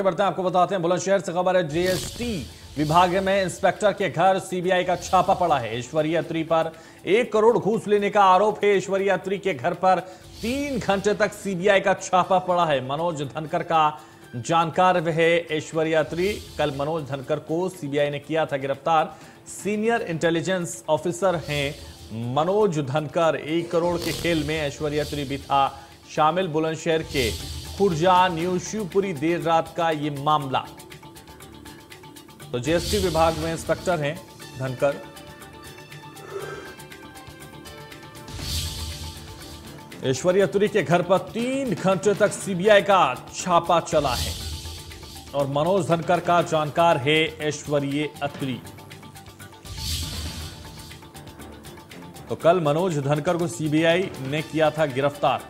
बढ़ते हैं, आपको बताते हैं बुलंदशहर से खबर है। जीएसटी विभाग में इंस्पेक्टर के घर सीबीआई का छापा पड़ा है। ऐश्वर्या अत्री पर 1 करोड़ घूस लेने का आरोप है। ऐश्वर्या अत्री के घर पर 3 घंटे तक सीबीआई का छापा पड़ा है। मनोज धनकर का जानकार है ऐश्वर्या अत्री। कल मनोज धनकर को सीबीआई ने किया था गिरफ्तार। सीनियर इंटेलिजेंस ऑफिसर हैं मनोज धनकर। 1 करोड़ के खेल में ऐश्वर्या अत्री भी था शामिल। बुलंदशहर के खुर्जा न्यू शिवपुरी देर रात का ये मामला। तो जीएसटी विभाग में इंस्पेक्टर हैं धनकर। ऐश्वर्या अत्री के घर पर 3 घंटे तक सीबीआई का छापा चला है और मनोज धनकर का जानकार है ऐश्वर्या अत्री। तो कल मनोज धनकर को सीबीआई ने किया था गिरफ्तार।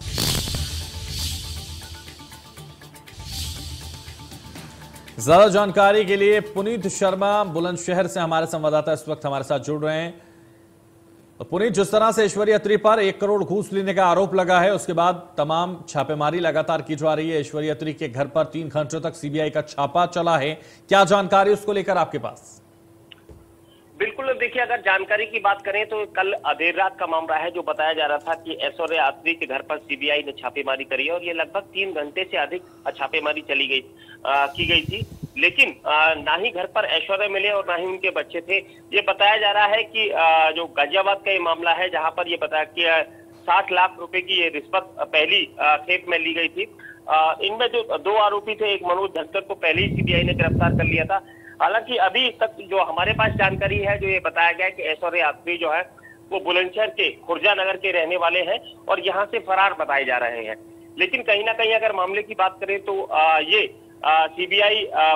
ज्यादा जानकारी के लिए पुनीत शर्मा बुलंदशहर से हमारे संवाददाता इस वक्त हमारे साथ जुड़ रहे हैं। तो पुनीत, जिस तरह से ऐश्वर्या अत्री पर 1 करोड़ घूस लेने का आरोप लगा है, उसके बाद तमाम छापेमारी लगातार की जा रही है। ऐश्वर्या अत्री के घर पर 3 घंटे तक सीबीआई का छापा चला है। क्या जानकारी उसको लेकर आपके पास? बिल्कुल, देखिए, अगर जानकारी की बात करें तो कल देर रात का मामला है जो बताया जा रहा था कि ऐश्वर्या अत्री के घर पर सीबीआई ने छापेमारी करी है और ये लगभग 3 घंटे से अधिक छापेमारी की गई थी। लेकिन ना ही घर पर ऐश्वर्या मिले और ना ही उनके बच्चे थे। ये बताया जा रहा है कि जो गाजियाबाद का ये मामला है, जहां पर ये बताया कि 60 लाख रुपए की ये रिश्वत पहली खेप में ली गई थी। इनमें जो 2 आरोपी थे, एक मनोज धनकर को पहले ही सीबीआई ने गिरफ्तार कर लिया था। हालांकि अभी तक जो हमारे पास जानकारी है, जो ये बताया गया है कि ऐश्वर्या अत्री जो है वो बुलंदशहर के खुर्जा नगर के रहने वाले हैं और यहाँ से फरार बताए जा रहे हैं। लेकिन कहीं ना कहीं अगर मामले की बात करें तो ये सीबीआई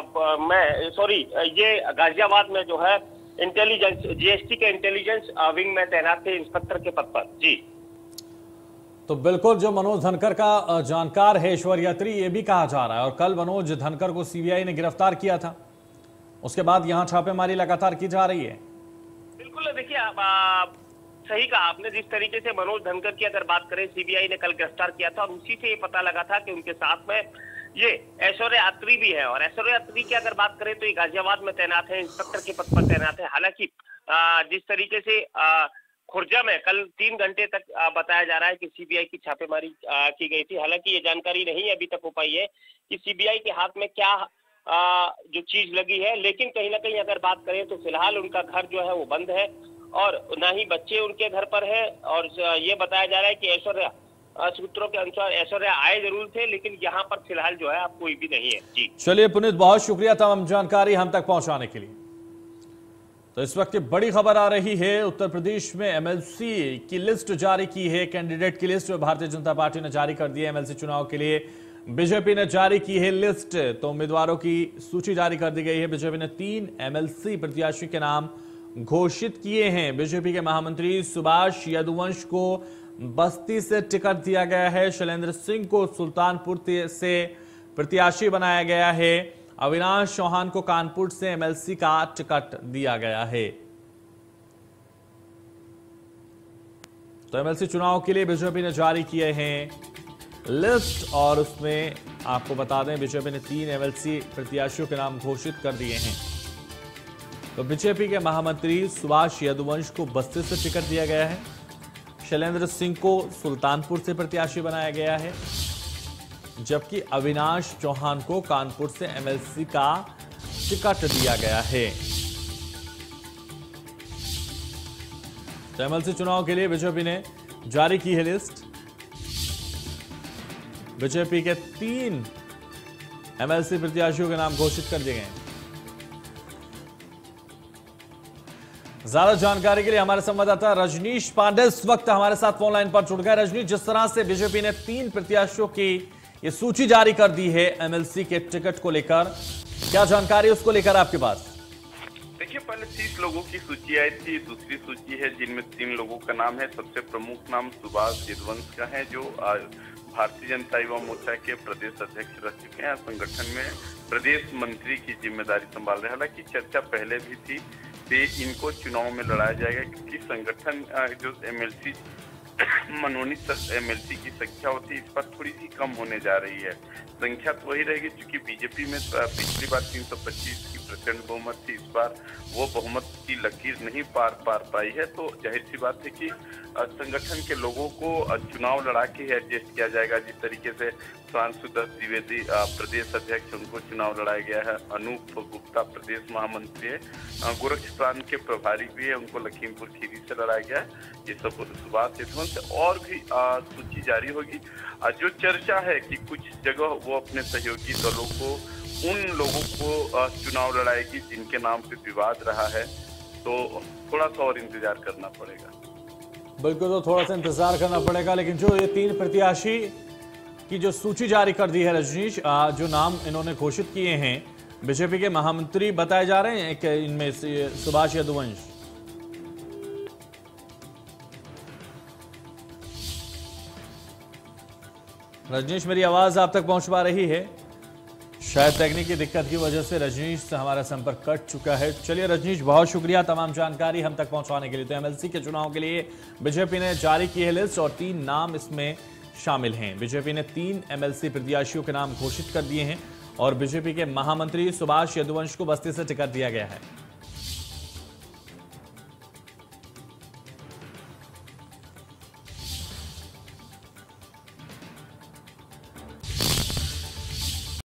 ये गाजियाबाद में जो है इंटेलिजेंस, जीएसटी के इंटेलिजेंस विंग में तैनात थे इंस्पेक्टर के पद पर। जी, तो बिल्कुल, जो मनोज धनकर का जानकार है ऐश्वर्या अत्री, ये भी कहा जा रहा है। और कल मनोज धनकर को सीबीआई ने गिरफ्तार किया था, उसके बाद यहां छापेमारी लगातार की जा रही है। बिल्कुल, देखिए, सही कहा आपने। जिस तरीके से मनोज धनकर की अगर बात करें, सीबीआई ने कल गिरफ्तार किया था और उसी से ये पता लगा था कि उनके साथ में ये ऐश्वर्या अत्री भी है। और ऐश्वर्या अत्री की अगर बात करें तो ये गाजियाबाद में तैनात है, इंस्पेक्टर के पद पर तैनात है। हालांकि जिस तरीके से खुर्जा में कल 3 घंटे तक बताया जा रहा है कि सीबीआई की छापेमारी की गई थी। हालांकि ये जानकारी नहीं अभी तक हो पाई है कि सीबीआई के हाथ में क्या जो चीज लगी है। लेकिन कहीं ना कहीं अगर बात करें तो फिलहाल उनका घर जो है वो बंद है और ना ही बच्चे उनके घर पर है। और ये बताया जा रहा है कि ऐश्वर्या, सूत्रों के अनुसार ऐश्वर्या आए जरूर थे, लेकिन यहाँ पर फिलहाल जो है अब कोई भी नहीं है। जी, चलिए पुनीत, बहुत शुक्रिया तमाम जानकारी हम तक पहुंचाने के लिए। तो इस वक्त बड़ी खबर आ रही है, उत्तर प्रदेश में एमएलसी की लिस्ट जारी की है। कैंडिडेट की लिस्ट भारतीय जनता पार्टी ने जारी कर दी है। एमएलसी चुनाव के लिए बीजेपी ने जारी की है लिस्ट। तो उम्मीदवारों की सूची जारी कर दी गई है। बीजेपी ने 3 एमएलसी प्रत्याशी के नाम घोषित किए हैं। बीजेपी के महामंत्री सुभाष यदुवंश को बस्ती से टिकट दिया गया है। शैलेंद्र सिंह को सुल्तानपुर से प्रत्याशी बनाया गया है। अविनाश चौहान को कानपुर से एमएलसी का टिकट दिया गया है। तो एमएलसी चुनाव के लिए बीजेपी ने जारी किए हैं लिस्ट और उसमें आपको बता दें बीजेपी ने 3 एमएलसी प्रत्याशियों के नाम घोषित कर दिए हैं। तो बीजेपी के महामंत्री सुभाष यदुवंश को बस्ती से टिकट दिया गया है। शैलेंद्र सिंह को सुल्तानपुर से प्रत्याशी बनाया गया है, जबकि अविनाश चौहान को कानपुर से एमएलसी का टिकट दिया गया है। तो एमएलसी चुनाव के लिए बीजेपी ने जारी की है लिस्ट। बीजेपी के 3 एमएलसी प्रत्याशियों के नाम घोषित कर दिए गए हैं। ज्यादा जानकारी के लिए हमारे संवाददाता रजनीश पांडे इस वक्त हमारे साथ फोन लाइन पर जुड़ गए। रजनीश, जिस तरह से बीजेपी ने 3 प्रत्याशियों की ये सूची जारी कर दी है एमएलसी के टिकट को लेकर, क्या जानकारी उसको लेकर आपके पास? देखिए, पहले 30 लोगों की सूची आई थी। दूसरी सूची है जिनमें 3 लोगों का नाम है। सबसे प्रमुख नाम सुभाष यदुवंश का है, जो भारतीय जनता युवा मोर्चा के प्रदेश अध्यक्ष रह चुके हैं। संगठन में प्रदेश मंत्री की जिम्मेदारी संभाल रहे। हालांकि चर्चा पहले भी थी कि इनको चुनाव में लड़ाया जाएगा, क्योंकि संगठन जो एमएलसी मनोनीत एमएलसी की संख्या होती है, इस पर थोड़ी सी कम होने जा रही है। संख्या तो वही रहेगी, क्योंकि बीजेपी में पिछली बार 325 की प्रचंड बहुमत थी, इस बार वो बहुमत की लकीर नहीं पार पाई है। तो जाहिर सी बात है कि संगठन के लोगों को चुनाव लड़ा के एडजस्ट किया जाएगा। जिस तरीके से सुधांशु दत्त द्विवेदी प्रदेश अध्यक्ष, उनको चुनाव लड़ाया गया है। अनूप गुप्ता प्रदेश महामंत्री है, गोरक्ष प्रांत के प्रभारी भी है, उनको लखीमपुर खीरी से लड़ाया गया है। ये सब सुभाष यदुवंश और भी सूची जारी होगी। जो चर्चा है कि कुछ जगह वो अपने सहयोगी दलों को, उन लोगों को चुनाव लड़ाएगी जिनके नाम पे विवाद रहा है, तो थोड़ा सा और इंतजार करना पड़ेगा। बिल्कुल, तो थोड़ा सा इंतजार करना पड़ेगा। लेकिन जो ये 3 प्रत्याशी की जो सूची जारी कर दी है रजनीश, जो नाम इन्होंने घोषित किए हैं बीजेपी के महामंत्री बताए जा रहे हैं, इनमें से सुभाष यदुवंश। रजनीश, मेरी आवाज आप तक पहुंच पा रही है? शायद तकनीकी दिक्कत की वजह से रजनीश से हमारा संपर्क कट चुका है। चलिए रजनीश, बहुत शुक्रिया तमाम जानकारी हम तक पहुंचाने के लिए। तो एमएलसी के चुनाव के लिए बीजेपी ने जारी की है लिस्ट और 3 नाम इसमें शामिल हैं। बीजेपी ने 3 एमएलसी प्रत्याशियों के नाम घोषित कर दिए हैं और बीजेपी के महामंत्री सुभाष यदुवंश को बस्ती से टिकट दिया गया है।